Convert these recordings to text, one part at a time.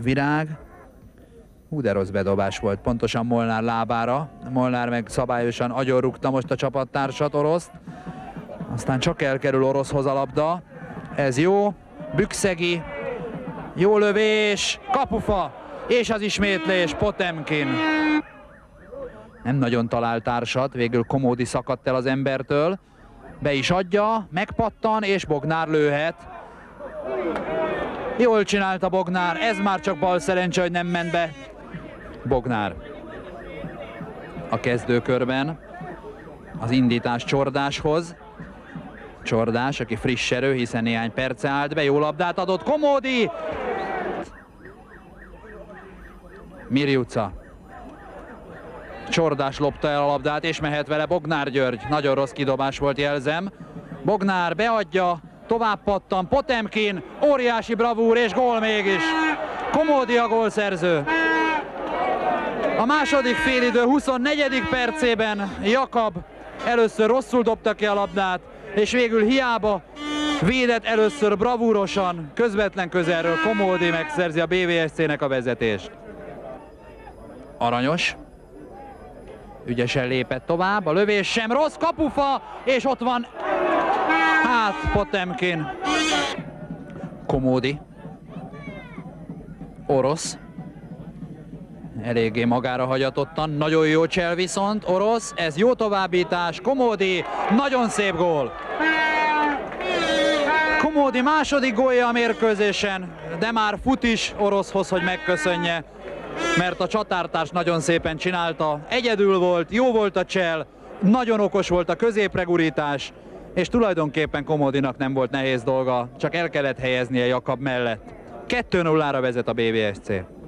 Virág. De rossz bedobás volt, pontosan Molnár lábára. Molnár meg szabályosan agyonrúgta most a csapattársat, Oroszt. Aztán csak elkerül Oroszhoz a labda. Ez jó. Bükszegi. Jó lövés. Kapufa. És az ismétlés. Potemkin. Nem nagyon talál társat. Végül Komódi szakadt el az embertől. Be is adja. Megpattan és Bognár lőhet. Jól csinálta Bognár. Ez már csak bal szerencse, hogy nem ment be. Bognár a kezdőkörben az indítás Csordáshoz. Csordás, aki friss erő, hiszen néhány perce állt be, jó labdát adott Komódi. Mirjuca. Csordás lopta el a labdát és mehet vele Bognár György. Nagyon rossz kidobás volt, jelzem. Bognár beadja, tovább pattan, Potemkin, óriási bravúr és gól mégis. Komódi a gólszerző. A második félidő 24. percében Jakab először rosszul dobta ki a labdát, és végül hiába védett először bravúrosan, közvetlen közelről Komódi megszerzi a BVSC-nek a vezetést. Aranyos. Ügyesen lépett tovább, a lövés sem rossz, kapufa, és ott van Potemkin. Komódi. Orosz. Eléggé magára hagyatottan, nagyon jó csel viszont, Orosz, ez jó továbbítás, Komódi, nagyon szép gól. Komódi második gólja a mérkőzésen, de már fut is Oroszhoz, hogy megköszönje, mert a csatártárs nagyon szépen csinálta, egyedül volt, jó volt a csel, nagyon okos volt a középregurítás, és tulajdonképpen Komódinak nem volt nehéz dolga, csak el kellett helyeznie Jakab mellett. 2-0-ra vezet a BVSC.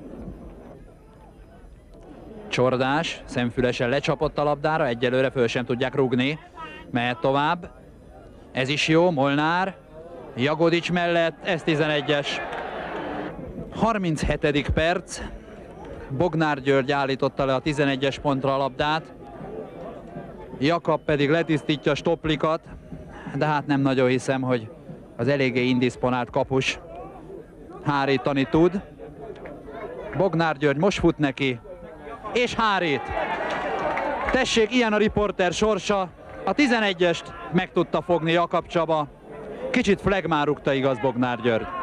Csordás szemfülesen lecsapott a labdára, egyelőre föl sem tudják rúgni. Mehet tovább. Ez is jó, Molnár. Jagodics mellett, ez 11-es. 37. perc. Bognár György állította le a 11-es pontra a labdát. Jakab pedig letisztítja Stoplikat, de hát nem nagyon hiszem, hogy az eléggé indisponált kapus hárítani tud. Bognár György most fut neki, és hárít. Tessék, ilyen a riporter sorsa. A 11-est meg tudta fogni Jakab Csaba. Kicsit flegmán rúgta, igaz, Bognár György.